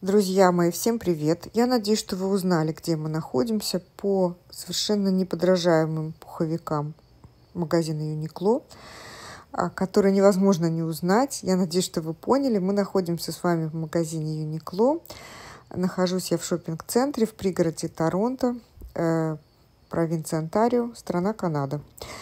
Друзья мои, всем привет! Я надеюсь, что вы узнали, где мы находимся по совершенно неподражаемым пуховикам магазина Uniqlo, которые невозможно не узнать. Я надеюсь, что вы поняли. Мы находимся с вами в магазине Uniqlo. Нахожусь я в шоппинг-центре в пригороде Торонто, провинция Онтарио, страна Канада.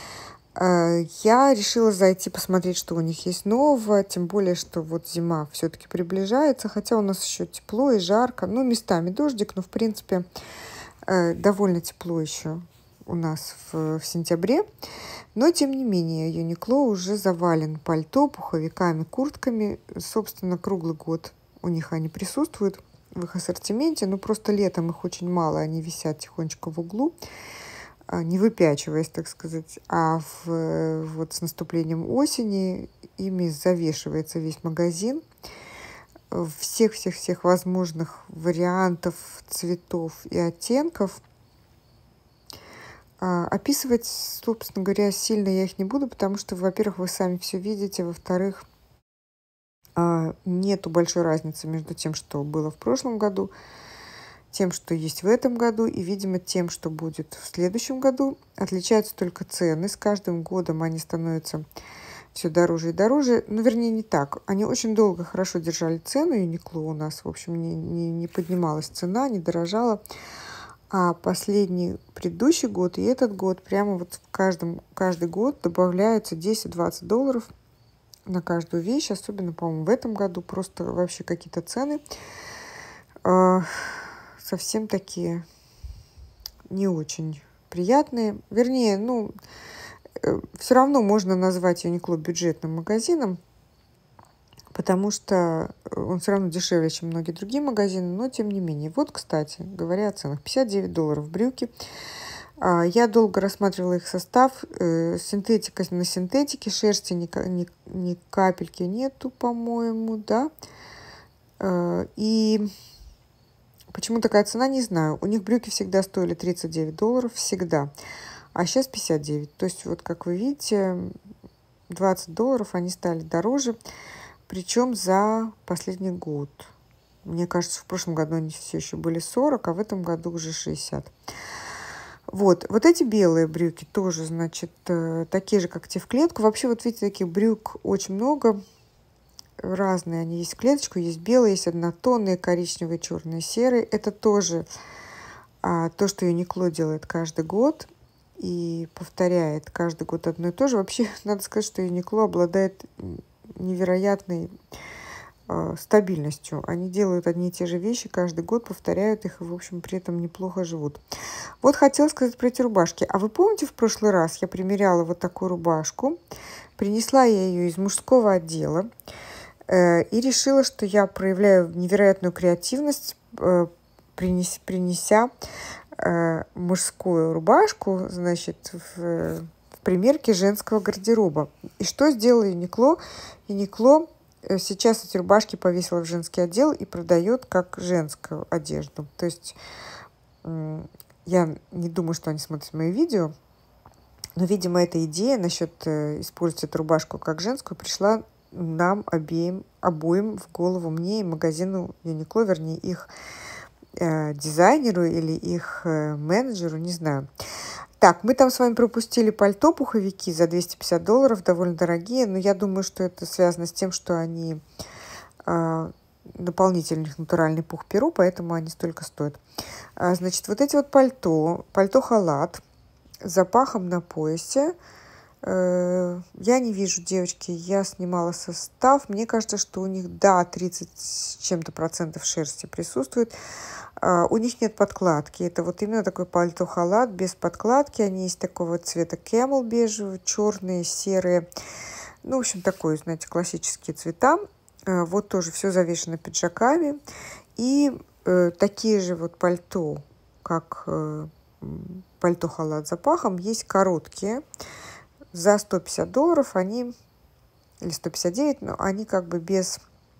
Я решила зайти посмотреть, что у них есть нового, тем более, что вот зима все-таки приближается, хотя у нас еще тепло и жарко, ну, местами дождик, но, в принципе, довольно тепло еще у нас в сентябре. Но, тем не менее, Uniqlo уже завален пальто, пуховиками, куртками. Собственно, круглый год у них они присутствуют в их ассортименте, но просто летом их очень мало, они висят тихонечко в углу, не выпячиваясь, так сказать, вот с наступлением осени ими завешивается весь магазин всех возможных вариантов, цветов и оттенков. Описывать, собственно говоря, сильно я их не буду, потому что, во-первых, вы сами все видите, во-вторых, нету большой разницы между тем, что было в прошлом году, тем, что есть в этом году, и, видимо, тем, что будет в следующем году. Отличаются только цены. С каждым годом они становятся все дороже и дороже. Ну, вернее, не так. Они очень долго хорошо держали цену Uniqlo у нас. В общем, не поднималась цена, не дорожала. А предыдущий год и этот год, прямо вот каждый год добавляются $10-20 на каждую вещь. Особенно, по-моему, в этом году просто вообще какие-то цены совсем такие не очень приятные. Вернее, все равно можно назвать Uniqlo бюджетным магазином, потому что он все равно дешевле, чем многие другие магазины, но тем не менее. Вот, кстати, говоря о ценах, $59 брюки. Я долго рассматривала их состав. Синтетика на синтетике, шерсти ни капельки нету, по-моему, да. И почему такая цена, не знаю. У них брюки всегда стоили $39, всегда. А сейчас 59. То есть, вот как вы видите, $20 они стали дороже. Причем за последний год. Мне кажется, в прошлом году они все еще были 40, а в этом году уже 60. Вот эти белые брюки тоже, значит, такие же, как те в клетку. Вообще, вот видите, таких брюк очень много. Разные они есть в клеточку, есть белые, есть однотонные, коричневые, черные, серые. Это тоже то, что Uniqlo делает каждый год и повторяет каждый год одно и то же. Вообще, надо сказать, что Uniqlo обладает невероятной стабильностью. Они делают одни и те же вещи каждый год, повторяют их и, в общем, при этом неплохо живут. Вот хотела сказать про эти рубашки. А вы помните, в прошлый раз я примеряла вот такую рубашку, принесла я ее из мужского отдела, и решила, что я проявляю невероятную креативность, принеся мужскую рубашку, значит, в примерке женского гардероба. И что сделала Uniqlo? Uniqlo сейчас эти рубашки повесила в женский отдел и продает как женскую одежду. То есть я не думаю, что они смотрят мои видео, но, видимо, эта идея насчет использовать эту рубашку как женскую пришла нам обоим в голову, мне и магазину Uniqlo, вернее, их дизайнеру или их менеджеру, не знаю. Так, мы там с вами пропустили пальто, пуховики за $250, довольно дорогие, но я думаю, что это связано с тем, что они дополнительный у них натуральный пух перу, поэтому они столько стоят. Значит, вот эти вот пальто-халат с запахом на поясе. Я не вижу, девочки, я снимала состав. Мне кажется, что у них, да, 30 с чем-то процентов шерсти присутствует. У них нет подкладки. Это вот именно такой пальто-халат без подкладки. Они есть такого цвета camel бежевый, черные, серые. Ну, в общем, такой, знаете, классические цвета. Вот тоже все завешено пиджаками. И такие же вот пальто, как пальто-халат с запахом, есть короткие. За $150 они, или 159, но они как бы без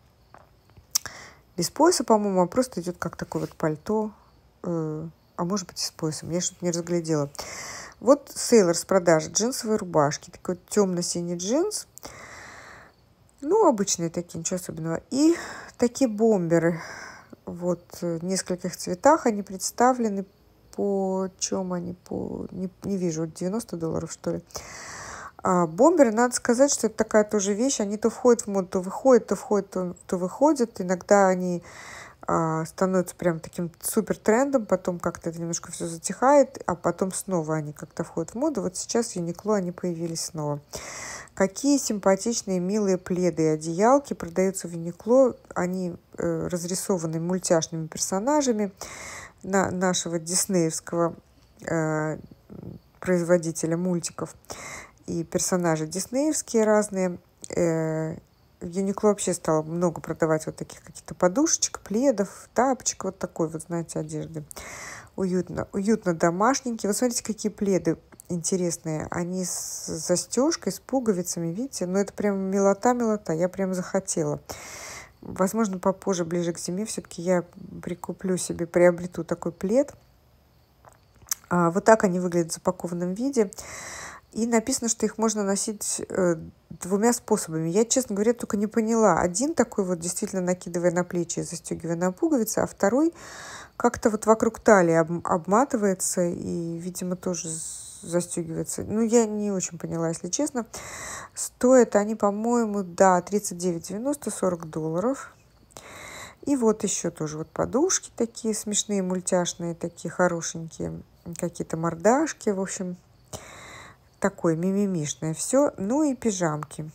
пояса, по-моему, а просто идет как такое вот пальто, а может быть и с поясом, я что-то не разглядела. Вот сейлор с продажи, джинсовые рубашки, такой темно-синий джинс, ну, обычные такие, ничего особенного. И такие бомберы, Вот в нескольких цветах они представлены. По чем они? Не вижу, $90, что ли. Бомберы, надо сказать, что это такая тоже вещь. Они то входят в моду, то выходят, то входят, то выходят. Иногда они становятся прям таким супер трендом, потом как-то это немножко все затихает, а потом снова они как-то входят в моду. Вот сейчас в Юникло они появились снова. Какие симпатичные, милые пледы и одеялки продаются в Юникло. Они разрисованы мультяшными персонажами нашего диснеевского производителя мультиков. И персонажи диснеевские разные. В Юникло вообще стало много продавать вот таких каких-то подушечек, пледов, тапочек, вот такой вот, знаете, одежды. Уютно домашненькие. Вот смотрите, какие пледы интересные. Они с застежкой, с пуговицами, видите? Ну, это прям милота. Я прям захотела. Возможно, попозже, ближе к зиме, все-таки я приобрету такой плед. Вот так они выглядят в запакованном виде. И написано, что их можно носить двумя способами. Я, честно говоря, только не поняла. Один такой вот, действительно накидывая на плечи и застегивая на пуговицы, а второй как-то вот вокруг талии обматывается и, видимо, тоже застегивается. Ну, я не очень поняла, если честно. Стоят они, по-моему, да, $39,90, $40. И вот еще тоже вот подушки такие смешные, мультяшные, такие хорошенькие, какие-то мордашки, в общем, такое мимимишное все. Ну и пижамки.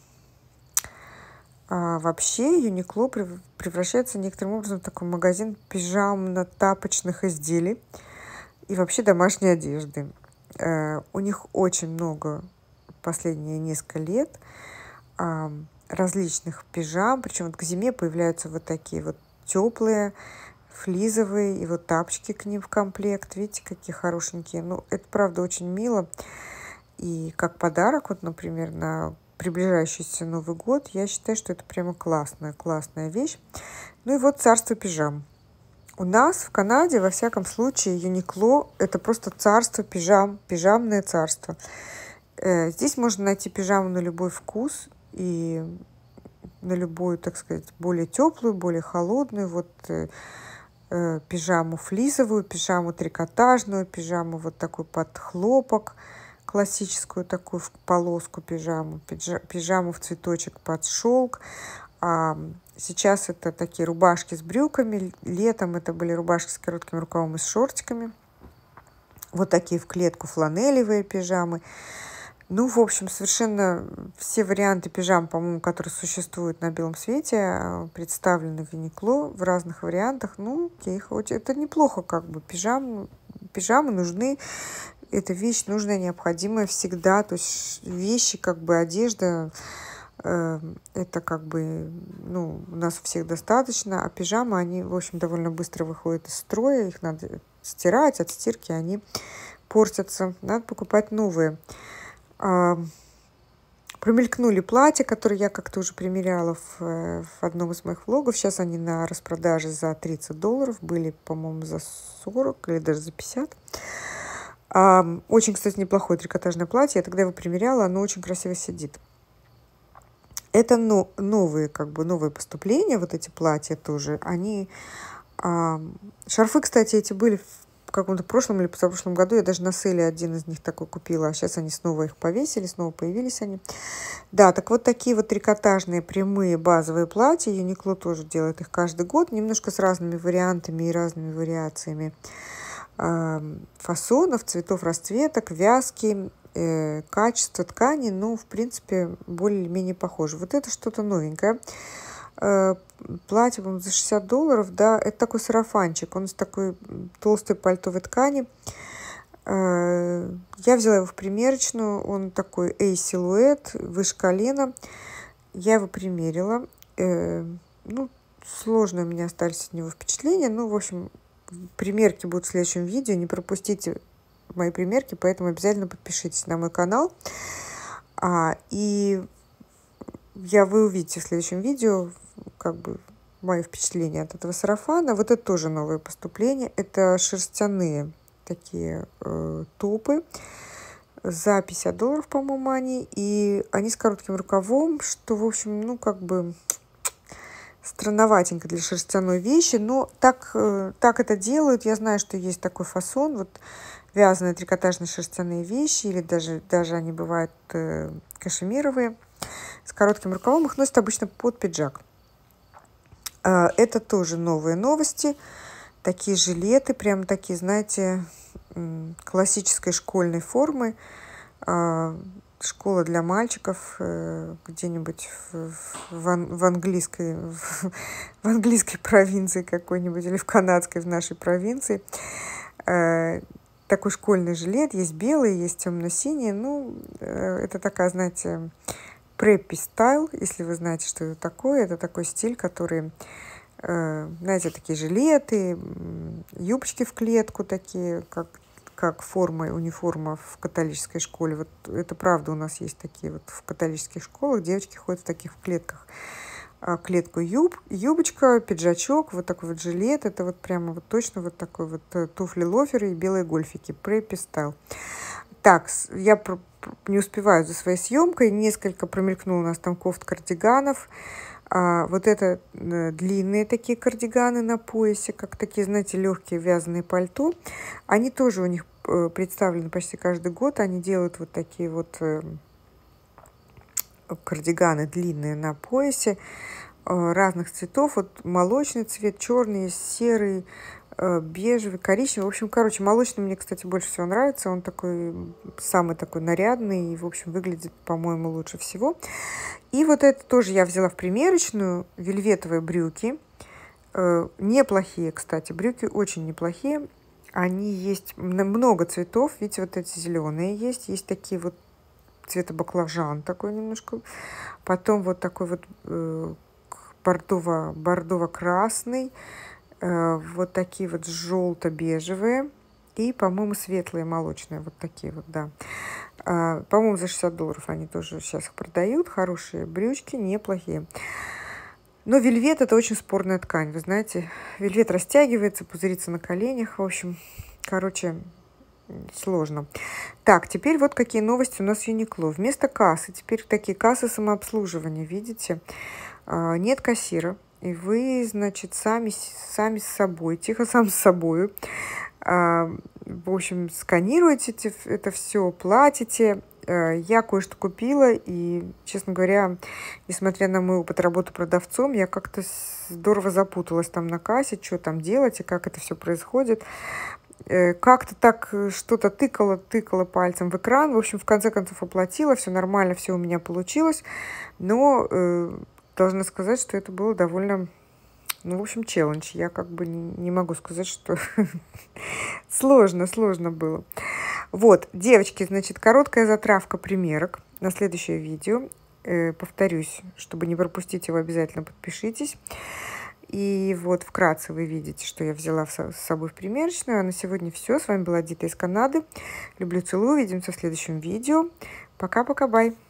Вообще Юникло превращается некоторым образом в такой магазин пижамно-тапочных изделий и вообще домашней одежды. У них очень много последние несколько лет различных пижам, причем вот к зиме появляются вот такие вот теплые, флизовые, и вот тапочки к ним в комплект. Видите, какие хорошенькие. Ну, это правда очень мило. И как подарок, вот, например, на приближающийся Новый год, я считаю, что это прямо классная вещь. Ну и вот царство пижам. У нас в Канаде, во всяком случае, Юникло – это просто царство пижам, пижамное царство. Здесь можно найти пижаму на любой вкус и на любую, так сказать, более теплую, более холодную. Вот пижаму флисовую, пижаму трикотажную, пижаму вот такой под хлопок, классическую такую в полоску пижаму, пижаму в цветочек под шелк. Сейчас это такие рубашки с брюками, летом это были рубашки с коротким рукавом и с шортиками. Вот такие в клетку фланелевые пижамы. Ну, в общем, совершенно все варианты пижам, по-моему, которые существуют на белом свете, представлены в Юникло в разных вариантах. Ну, это неплохо, как бы. Пижамы нужны. Это вещь нужная, необходимая всегда. То есть вещи, как бы одежда, это как бы, ну, у нас у всех достаточно. А пижамы, они, в общем, довольно быстро выходят из строя. Их надо стирать, от стирки они портятся. Надо покупать новые. Промелькнули платья, которые я как-то уже примеряла в одном из моих влогов. Сейчас они на распродаже за $30. Были, по-моему, за 40 или даже за 50. Очень, кстати, неплохое трикотажное платье. Я тогда его примеряла, оно очень красиво сидит. Это новые поступления, вот эти платья тоже. Они шарфы, кстати, эти были в каком-то прошлом или позапрошлом году. Я даже на сейле один из них такой купила. А сейчас они снова их повесили, снова появились они. Да, так вот такие вот трикотажные прямые базовые платья. Юникло тоже делает их каждый год. Немножко с разными вариантами и разными вариациями фасонов, цветов, расцветок, вязки, качество ткани, ну, в принципе, более-менее похоже. Вот это что-то новенькое. Платье, по-моему, за $60, да, это такой сарафанчик, он из такой толстой пальтовой ткани. Я взяла его в примерочную, он такой A-силуэт, выше колена. Я его примерила. Ну, сложные у меня остались от него впечатления, ну, в общем, примерки будут в следующем видео, не пропустите мои примерки, поэтому обязательно подпишитесь на мой канал. И вы увидите в следующем видео как бы мои впечатления от этого сарафана. Вот это тоже новое поступление. Это шерстяные такие топы за $50, по-моему, они. И они с коротким рукавом, что, в общем, ну, как бы Странноватенько для шерстяной вещи, но так это делают. Я знаю, что есть такой фасон, вот вязаные трикотажные шерстяные вещи, или даже они бывают кашемировые, с коротким рукавом. Их носят обычно под пиджак. Это тоже новые новости. Такие жилеты, прям такие, знаете, классической школьной формы. Школа для мальчиков где-нибудь в английской провинции какой-нибудь, или в канадской, в нашей провинции. Такой школьный жилет. Есть белый, есть темно-синий. Ну, это такая, знаете, preppy стайл, если вы знаете, что это такое. Это такой стиль, который, знаете, такие жилеты, юбочки в клетку такие, как форма, униформа в католической школе. Вот это правда, у нас есть такие вот в католических школах. Девочки ходят в таких клетках. Клетку юбочка, пиджачок, вот такой вот жилет. Это вот прямо вот точно вот такой вот туфли-лоферы и белые гольфики. Preppy стайл. Так, я не успеваю за своей съемкой. Несколько промелькнуло у нас там кофт-кардиганов. Вот это длинные такие кардиганы на поясе, как такие, знаете, легкие вязаные пальто. Они тоже у них представлены почти каждый год. Они делают вот такие вот кардиганы длинные на поясе разных цветов. Вот молочный цвет, черный, серый, бежевый, коричневый. В общем, короче, молочный мне, кстати, больше всего нравится. Он такой, самый такой нарядный и, в общем, выглядит, по-моему, лучше всего. И вот это тоже я взяла в примерочную. Вельветовые брюки. Неплохие, кстати, брюки очень неплохие. Они есть много цветов. Видите, вот эти зеленые есть. Есть такие вот цвета баклажан такой немножко. Потом вот такой вот бордово-красный. Вот такие вот желто-бежевые. И, по-моему, светлые молочные. Вот такие вот, да. По-моему, за $60 они тоже сейчас их продают. Хорошие брючки, неплохие. Но вельвет — это очень спорная ткань, вы знаете. Вельвет растягивается, пузырится на коленях. В общем, короче, сложно. Так, теперь вот какие новости у нас в Юникло. Вместо кассы теперь такие кассы самообслуживания, видите? Нет кассира. И вы, значит, сами с собой, тихо сам с собой, в общем, сканируете это все, платите. Я кое-что купила, и, честно говоря, несмотря на мой опыт работы продавцом, я как-то здорово запуталась там на кассе, что там делать и как это все происходит. Как-то так что-то тыкала пальцем в экран. В общем, в конце концов оплатила, все нормально, все у меня получилось. Но должна сказать, что это было довольно, ну, в общем, челлендж. Я как бы не могу сказать, что сложно было. Вот, девочки, значит, короткая затравка примерок на следующее видео. Повторюсь, чтобы не пропустить его, обязательно подпишитесь. И вот вкратце вы видите, что я взяла с собой в примерочную. А на сегодня все. С вами была Дита из Канады. Люблю, целую. Увидимся в следующем видео. Пока-пока, бай.